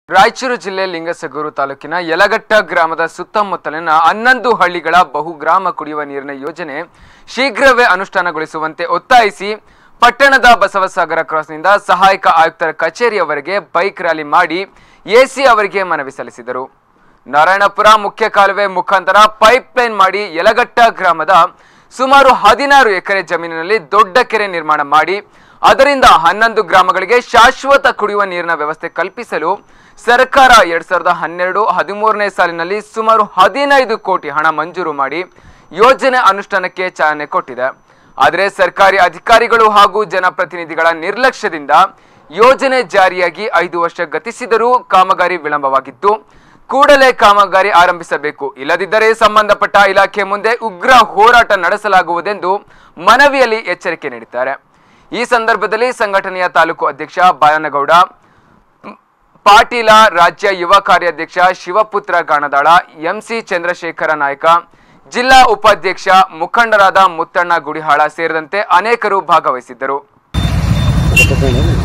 ರಾಯಚೂರು ಜಿಲ್ಲೆ ಲಿಂಗಸಗೂರು ತಾಲೂಕಿನ ಯಲಗಟ್ಟ ಗ್ರಾಮದ ಸುತ್ತಮುತ್ತಲಿನ 11 ಹಳ್ಳಿಗಳ ಬಹುಗ್ರಾಮ ಕುಡಿಯುವ ನೀರಿನ ಯೋಜನೆ ಶೀಘ್ರವೇ ಅನುಷ್ಠಾನಗೊಳಿಸುವಂತೆ ಒತ್ತಾಯಿಸಿ ಪಟ್ಟಣದ ಬಸವಸಾಗರ ಕ್ರಾಸ್ನಿಂದ ಸಹಾಯಕ ಆಯುಕ್ತರ ಕಚೇರಿಯವರೆಗೆ ಬೈಕ್ ರ್ಯಾಲಿ ಮಾಡಿ ಎಸಿ ಅವರಿಗೆ ಮನವಿ ಸಲ್ಲಿಸಿದರು. ನಾರಾಯಣಪುರ ಮುಖ್ಯ ಕಾಲುವೆ ಮುಖಾಂತರ ಪೈಪ್ಲೈನ್ ಮಾಡಿ ಯಲಗಟ್ಟ ಗ್ರಾಮದ ಸುಮಾರು 16 ಎಕರೆ ಜಮೀನಿನಲ್ಲಿ ದೊಡ್ಡ ಕೆರೆ ನಿರ್ಮಾಣ ಮಾಡಿ ಅದರಿಂದ 11 ಗ್ರಾಮಗಳಿಗೆ ಶಾಶ್ವತ ಕುಡಿಯುವ ನೀರಿನ ವ್ಯವಸ್ಥೆ ಕಲ್ಪಿಸಲು ಸರ್ಕಾರ 2012-13ನೇ ಸಾಲಿನಲ್ಲಿ ಸುಮಾರು 15 ಕೋಟಿ ಹಣ ಮಂಜೂರು ಮಾಡಿ ಯೋಜನೆ ಅನುಷ್ಠಾನಕ್ಕೆ ಚಾಲನೆ ಕೊಟ್ಟಿದೆ. ಆದರೆ ಸರ್ಕಾರಿ ಅಧಿಕಾರಿಗಳು ಹಾಗೂ ಜನಪ್ರತಿನಿಧಿಗಳ ನಿರ್ಲಕ್ಷ್ಯದಿಂದ ಯೋಜನೆ ಜಾರಿಯಾಗಿ 5 ವರ್ಷ ಗತಿಸಿದರೂ ಕಾಮಗಾರಿ ವಿಳಂಬವಾಗಿತ್ತು. ಕೂಡಲೇ ಕಾಮಗಾರಿ ಆರಂಭಿಸಬೇಕು, ಇಲ್ಲದಿದ್ದರೆ ಸಂಬಂಧಪಟ್ಟ ಇಲಾಖೆ ಮುಂದೆ ಉಗ್ರ ಹೋರಾಟ ನಡೆಸಲಾಗುವುದೆಂದು ಮನವಿಯಲ್ಲಿ ಎಚ್ಚರಿಕೆ ನೀಡಿದ್ದಾರೆ. ಈ ಸಂದರ್ಭದಲ್ಲಿ ಸಂಘಟನೆಯ ತಾಲೂಕು ಅಧ್ಯಕ್ಷ ಬಾಲನಗೌಡ ಪಾಟೀಲ, ರಾಜ್ಯ ಯುವ ಕಾರ್ಯಾಧ್ಯಕ್ಷ ಶಿವಪುತ್ರ ಗಾಣದಾಳ, ಎಂಸಿ ಚಂದ್ರಶೇಖರ ನಾಯಕ, ಜಿಲ್ಲಾ ಉಪಾಧ್ಯಕ್ಷ ಮುಖಂಡರಾದ ಮುತ್ತಣ್ಣ ಗುಡಿಹಾಳ ಸೇರಿದಂತೆ ಅನೇಕರು ಭಾಗವಹಿಸಿದ್ದರು.